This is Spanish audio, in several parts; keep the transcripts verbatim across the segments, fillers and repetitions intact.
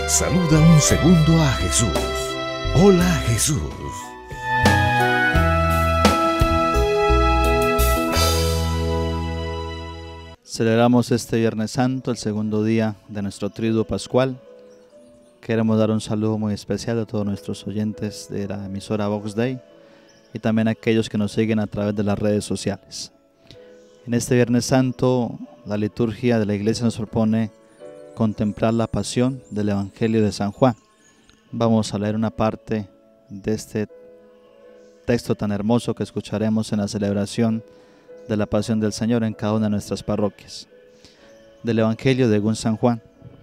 Saluda un segundo a Jesús. Hola Jesús. Celebramos este Viernes Santo, el segundo día de nuestro Triduo Pascual. Queremos dar un saludo muy especial a todos nuestros oyentes de la emisora Vox Dei y también a aquellos que nos siguen a través de las redes sociales. En este Viernes Santo, la liturgia de la Iglesia nos propone contemplar la pasión del Evangelio de San Juan. Vamos a leer una parte de este texto tan hermoso que escucharemos en la celebración de la pasión del Señor en cada una de nuestras parroquias. Del Evangelio según San Juan.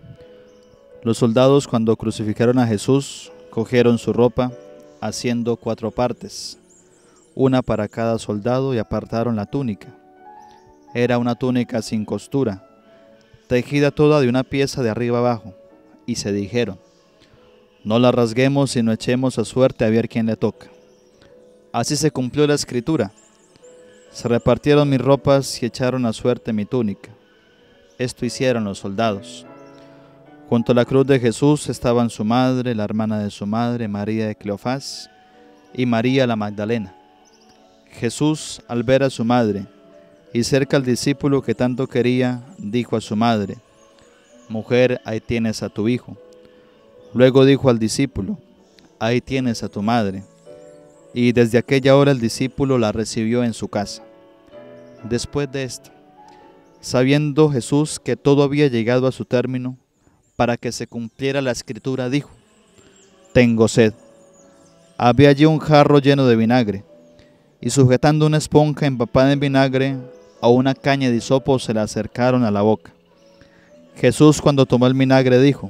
Los soldados, cuando crucificaron a Jesús, cogieron su ropa, haciendo cuatro partes, una para cada soldado, y apartaron la túnica. Era una túnica sin costura, tejida toda de una pieza de arriba abajo, y se dijeron: no la rasguemos, sino echemos a suerte a ver quién le toca. Así se cumplió la escritura: se repartieron mis ropas y echaron a suerte mi túnica. Esto hicieron los soldados. Junto a la cruz de Jesús estaban su madre, la hermana de su madre, María de Cleofás, y María la Magdalena. Jesús, al ver a su madre y cerca al discípulo que tanto quería, dijo a su madre: mujer, ahí tienes a tu hijo. Luego dijo al discípulo: ahí tienes a tu madre. Y desde aquella hora el discípulo la recibió en su casa. Después de esto, sabiendo Jesús que todo había llegado a su término, para que se cumpliera la escritura, dijo: tengo sed. Había allí un jarro lleno de vinagre, y sujetando una esponja empapada en vinagre a una caña de hisopo, se la acercaron a la boca. Jesús, cuando tomó el vinagre, dijo: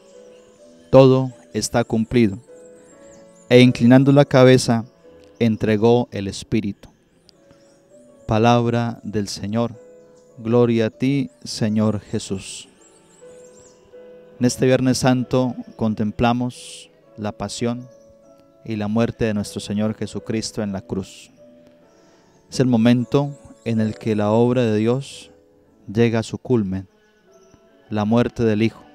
todo está cumplido. E inclinando la cabeza, entregó el Espíritu. Palabra del Señor. Gloria a ti, Señor Jesús. En este Viernes Santo contemplamos la pasión y la muerte de nuestro Señor Jesucristo en la cruz. Es el momento en el que la obra de Dios llega a su culmen, la muerte del Hijo,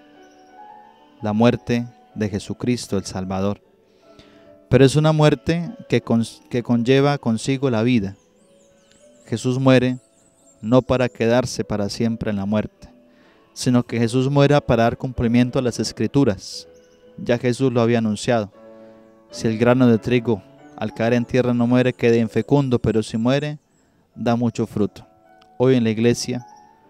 la muerte de Jesucristo el Salvador. Pero es una muerte que, con, que conlleva consigo la vida. Jesús muere no para quedarse para siempre en la muerte, sino que Jesús muere para dar cumplimiento a las Escrituras. Ya Jesús lo había anunciado: si el grano de trigo al caer en tierra no muere, queda infecundo, pero si muere, da mucho fruto. Hoy en la iglesia,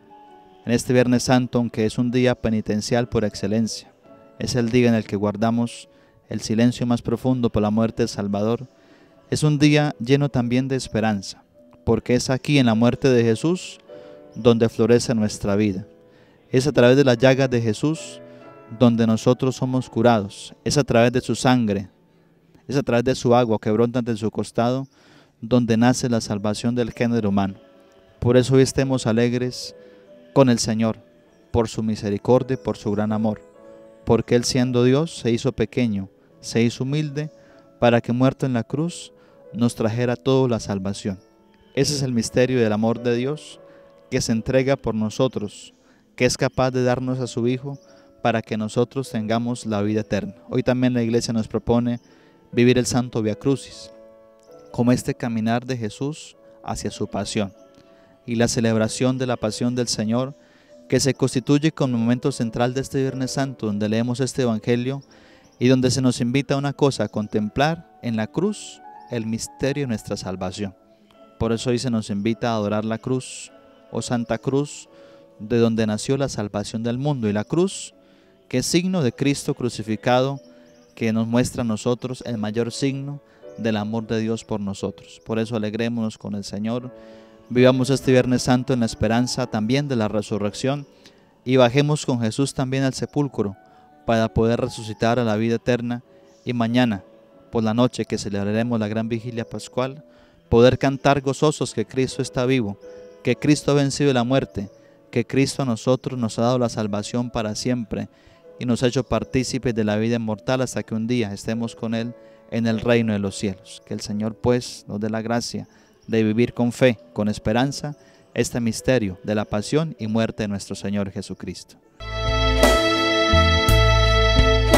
en este Viernes Santo, aunque es un día penitencial por excelencia, es el día en el que guardamos el silencio más profundo por la muerte del Salvador, es un día lleno también de esperanza, porque es aquí en la muerte de Jesús donde florece nuestra vida. Es a través de las llagas de Jesús donde nosotros somos curados. Es a través de su sangre, es a través de su agua que brota de su costado, donde nace la salvación del género humano. Por eso hoy estemos alegres con el Señor, por su misericordia, por su gran amor, porque Él, siendo Dios, se hizo pequeño, se hizo humilde, para que muerto en la cruz nos trajera toda la salvación. Ese es el misterio del amor de Dios, que se entrega por nosotros, que es capaz de darnos a su Hijo para que nosotros tengamos la vida eterna. Hoy también la Iglesia nos propone vivir el Santo Via Crucis, como este caminar de Jesús hacia su pasión, y la celebración de la pasión del Señor, que se constituye como momento central de este Viernes Santo, donde leemos este Evangelio y donde se nos invita a una cosa: a contemplar en la cruz el misterio de nuestra salvación. Por eso hoy se nos invita a adorar la cruz, o Santa Cruz, de donde nació la salvación del mundo, y la cruz, que es signo de Cristo crucificado, que nos muestra a nosotros el mayor signo del amor de Dios por nosotros. Por eso alegrémonos con el Señor, vivamos este Viernes Santo en la esperanza también de la resurrección, y bajemos con Jesús también al sepulcro para poder resucitar a la vida eterna, y mañana por la noche, que celebraremos la gran vigilia pascual, poder cantar gozosos que Cristo está vivo, que Cristo ha vencido la muerte, que Cristo a nosotros nos ha dado la salvación para siempre y nos ha hecho partícipes de la vida inmortal hasta que un día estemos con Él en el reino de los cielos. Que el Señor pues nos dé la gracia de vivir con fe, con esperanza, este misterio de la pasión y muerte de nuestro Señor Jesucristo.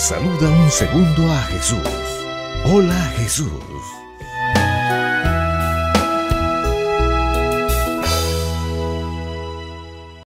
Saluda un segundo a Jesús. Hola Jesús.